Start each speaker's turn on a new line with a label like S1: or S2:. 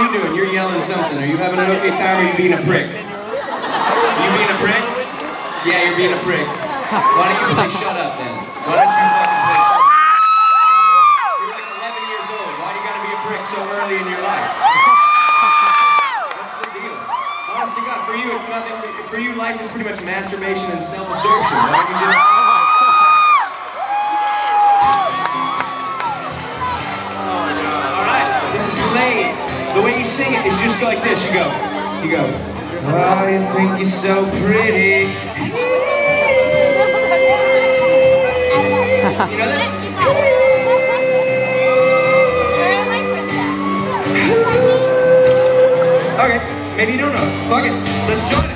S1: you doing? You're yelling something. Are you having an okay time or are you being a prick? Are you being a prick? Yeah, you're being a prick. Why don't you play Shut Up then? Why don't you fucking play Shut Up? You're like 11 years old. Why do you gotta be a prick so early in your life? What's the deal? Honest to God, for you it's nothing. For you, life is pretty much masturbation and self-absorption, right? You just... Alright, this is Slade. The way you sing it is just like this. You go. Oh, you think you're so pretty. You know this? Okay, maybe you don't know. Fuck it. Let's join it.